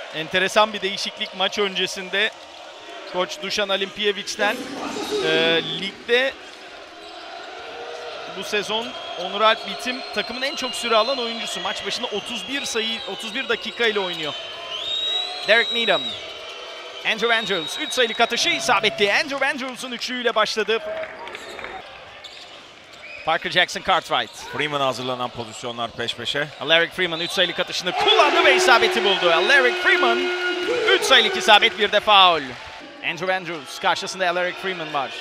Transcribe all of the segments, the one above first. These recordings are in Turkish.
Enteresan bir değişiklik maç öncesinde. Koç Dušan Alimpijević'ten ligde bu sezon Onur Alp Bitim takımın en çok süre alan oyuncusu. Maç başına 31 dakika ile oynuyor. Derek Needham. Andrew Andrews 3 sayılık atışı isabetli. Andrew Andrews'un üçlüğüyle başladı. Parker Jackson Cartwright. Freeman hazırlanan pozisyonlar peş peşe. Alaric Freeman 3 sayılık atışını kullandı ve isabeti buldu. Alaric Freeman 3 sayılık isabet, bir de faul. Andrew Andrews karşısında Alaric Freeman var.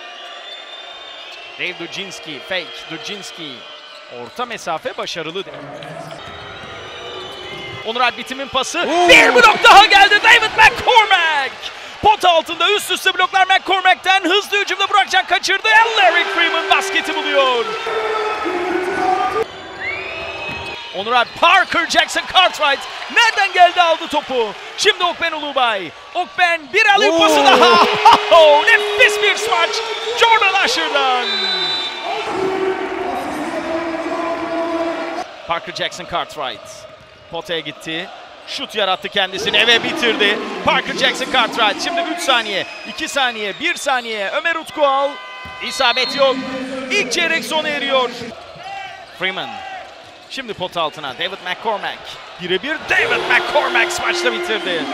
Dave Dujinski, fake. Dujinski orta mesafe başarılı. Onur Alp Bitim'in pası. Bir blok daha geldi. David McCormack. Pot altında üst üste bloklar McCormack'ten. Hızlı hücumda Burakcan kaçırdı. Alaric Freeman basketi buluyor. Onur Alp, Parker Jackson Cartwright nereden geldi, aldı topu. Şimdi Okben Ulubay. Okben bir alley-oop pası daha. Nefis bir smaç Jordan Usher'dan. Parker Jackson Cartwright potaya gitti. Şut yarattı kendisine ve bitirdi. Parker Jackson Cartwright. Şimdi 3 saniye, 2 saniye, 1 saniye. Ömer Utkual. İsabet yok. İlk çeyrek sona eriyor. Freeman. Şimdi pot altına David McCormack. Birebir David McCormack maçta bitirdi.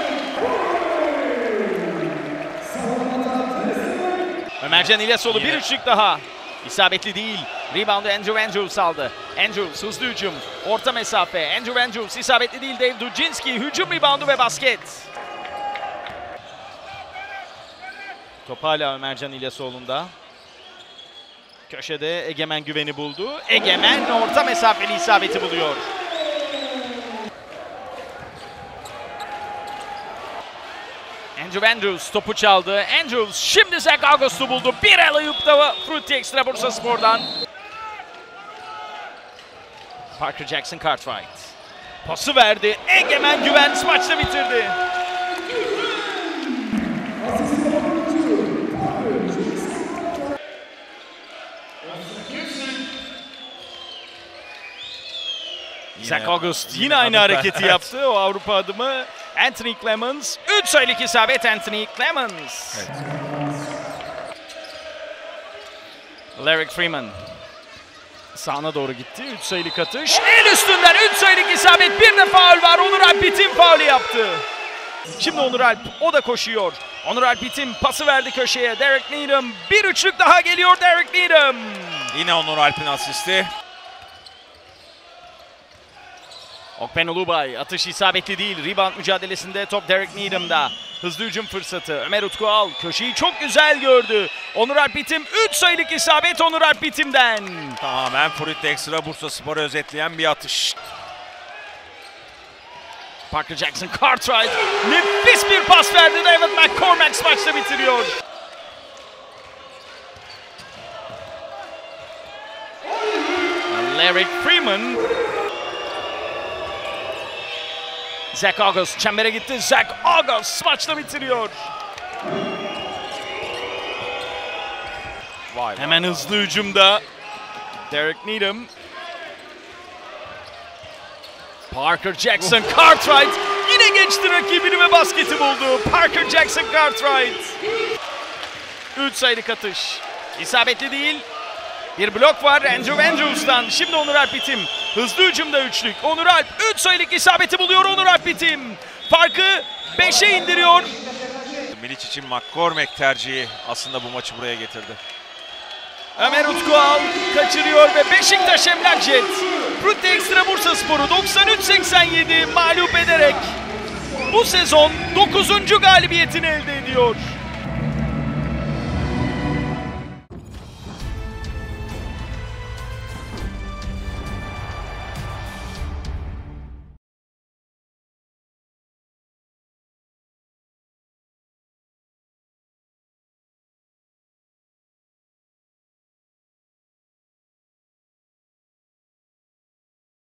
Ömercan İlyasoğlu bir üçlük daha. İsabetli değil. Rebound'u Andrew Andrews aldı. Andrews hızlı hücum. Orta mesafe. Andrew Andrews isabetli değil. Dave Dujinski hücum reboundu ve basket. Top hala Ömercan İlyasoğlu'nda. Köşede Egemen güveni buldu. Egemen orta mesafeli isabeti buluyor. Andrew Andrews topu çaldı. Andrews şimdi Zach August'u buldu. Bir alley-oop da Fruity Extra Bursaspor'dan. Parker Jackson Cartwright. Pası verdi. Egemen güven maçta bitirdi. Zach August yine aynı hareketi yaptı. O Avrupa adımı Anthony Clemens. 3 sayılık isabet Anthony Clemens. Evet. Alaric Freeman sağına doğru gitti. 3 sayılık atış. El üstünden 3 sayılık isabet. Bir de faul var. Onur Alp Bitim faulü yaptı. Şimdi Onur Alp, o da koşuyor. Onur Alp Bitim pası verdi köşeye. Derek Needham. Bir üçlük daha geliyor Derek Needham. Yine Onur Alp'in asisti. Okben Ulubay atış isabetli değil. Rebound mücadelesinde top Derek Needham'da. Hızlı hücum fırsatı. Ömer Utkual köşeyi çok güzel gördü. Onur Alp Bitim 3 sayılık isabet Onur Alp Bitim'den. Tamamen Fruity Extra Bursaspor'u özetleyen bir atış. Parker Jackson Cartwright nefis bir pas verdi. David McCormack maçta bitiriyor. Alaric Freeman. Zach August çembere gitti. Zach August maçta bitiriyor. Vay. Hemen hızlı hücumda Derek Needham. Parker Jackson Cartwright yine geçti rakibini ve basketi buldu. Parker Jackson Cartwright. 3 sayılık atış. İsabetli değil. Bir blok var Andrew Andrews'tan. Şimdi Onur Alp Bitim. Hızlı hücumda üçlük. Onur Alp 3 sayılık isabeti buluyor Onur Alp Bitim. Farkı 5'e indiriyor. Milic için McCormack tercihi aslında bu maçı buraya getirdi. Ömer Utkual kaçırıyor ve Beşiktaş Emlak Jet Fruity Extra Bursaspor'u 93-87 mağlup ederek bu sezon 9. galibiyetini elde ediyor.